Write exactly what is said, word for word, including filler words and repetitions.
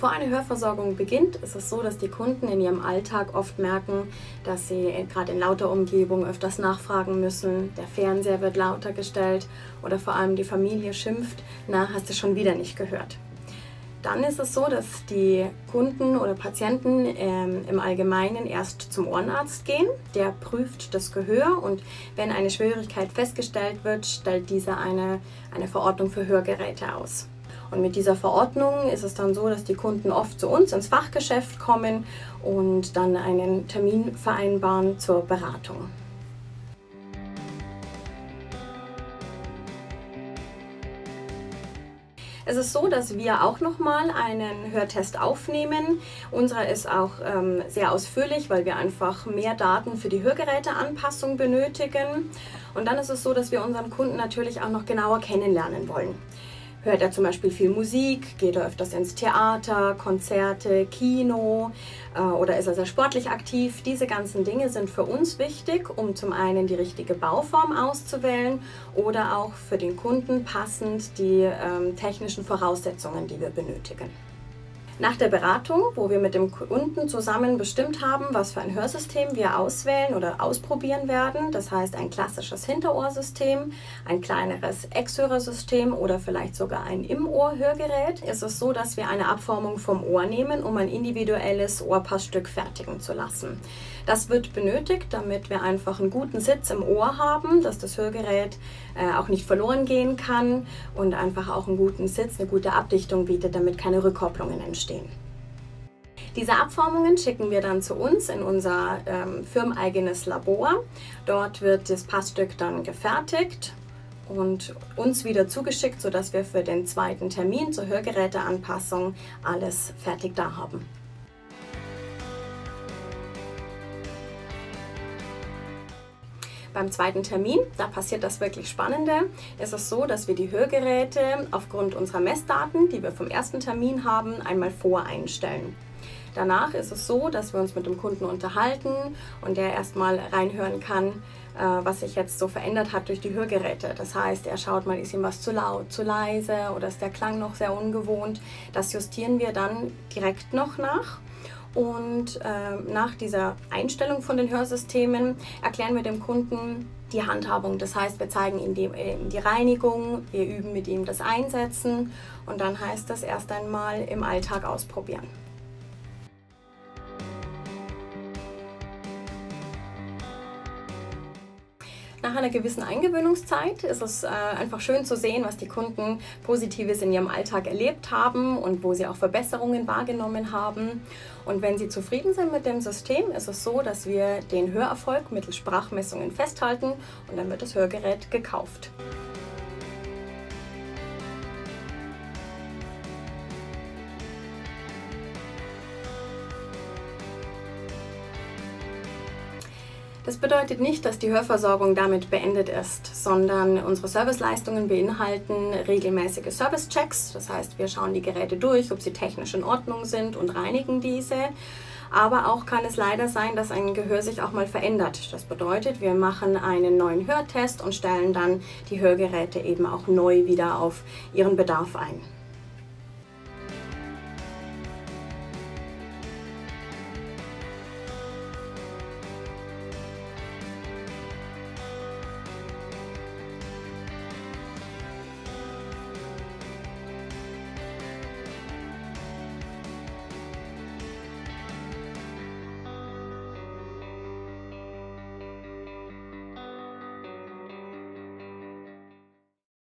Bevor eine Hörversorgung beginnt, ist es so, dass die Kunden in ihrem Alltag oft merken, dass sie gerade in lauter Umgebung öfters nachfragen müssen, der Fernseher wird lauter gestellt oder vor allem die Familie schimpft, na, hast du schon wieder nicht gehört. Dann ist es so, dass die Kunden oder Patienten ähm, im Allgemeinen erst zum Ohrenarzt gehen. Der prüft das Gehör und wenn eine Schwierigkeit festgestellt wird, stellt dieser eine, eine Verordnung für Hörgeräte aus. Und mit dieser Verordnung ist es dann so, dass die Kunden oft zu uns ins Fachgeschäft kommen und dann einen Termin vereinbaren zur Beratung. Es ist so, dass wir auch nochmal einen Hörtest aufnehmen. Unserer ist auch ähm, sehr ausführlich, weil wir einfach mehr Daten für die Hörgeräteanpassung benötigen. Und dann ist es so, dass wir unseren Kunden natürlich auch noch genauer kennenlernen wollen. Hört er zum Beispiel viel Musik, geht er öfters ins Theater, Konzerte, Kino äh, oder ist er sehr sportlich aktiv? Diese ganzen Dinge sind für uns wichtig, um zum einen die richtige Bauform auszuwählen oder auch für den Kunden passend die ähm, technischen Voraussetzungen, die wir benötigen. Nach der Beratung, wo wir mit dem Kunden zusammen bestimmt haben, was für ein Hörsystem wir auswählen oder ausprobieren werden, das heißt ein klassisches Hinterohrsystem, ein kleineres Exhörersystem oder vielleicht sogar ein Im-Ohr-Hörgerät, ist es so, dass wir eine Abformung vom Ohr nehmen, um ein individuelles Ohrpassstück fertigen zu lassen. Das wird benötigt, damit wir einfach einen guten Sitz im Ohr haben, dass das Hörgerät äh, auch nicht verloren gehen kann und einfach auch einen guten Sitz, eine gute Abdichtung bietet, damit keine Rückkopplungen entstehen. Diese Abformungen schicken wir dann zu uns in unser ähm, firmeneigenes Labor. Dort wird das Passstück dann gefertigt und uns wieder zugeschickt, sodass wir für den zweiten Termin zur Hörgeräteanpassung alles fertig da haben. Beim zweiten Termin, da passiert das wirklich Spannende, ist es so, dass wir die Hörgeräte aufgrund unserer Messdaten, die wir vom ersten Termin haben, einmal voreinstellen. Danach ist es so, dass wir uns mit dem Kunden unterhalten und der erstmal reinhören kann, was sich jetzt so verändert hat durch die Hörgeräte. Das heißt, er schaut mal, ist ihm was zu laut, zu leise oder ist der Klang noch sehr ungewohnt. Das justieren wir dann direkt noch nach. Und äh, nach dieser Einstellung von den Hörsystemen erklären wir dem Kunden die Handhabung. Das heißt, wir zeigen ihm die, äh, die Reinigung, wir üben mit ihm das Einsetzen und dann heißt das erst einmal im Alltag ausprobieren. Nach einer gewissen Eingewöhnungszeit ist es äh, einfach schön zu sehen, was die Kunden Positives in ihrem Alltag erlebt haben und wo sie auch Verbesserungen wahrgenommen haben. Und wenn sie zufrieden sind mit dem System, ist es so, dass wir den Hörerfolg mittels Sprachmessungen festhalten und dann wird das Hörgerät gekauft. Das bedeutet nicht, dass die Hörversorgung damit beendet ist, sondern unsere Serviceleistungen beinhalten regelmäßige Service-Checks. Das heißt, wir schauen die Geräte durch, ob sie technisch in Ordnung sind und reinigen diese. Aber auch kann es leider sein, dass ein Gehör sich auch mal verändert. Das bedeutet, wir machen einen neuen Hörtest und stellen dann die Hörgeräte eben auch neu wieder auf ihren Bedarf ein.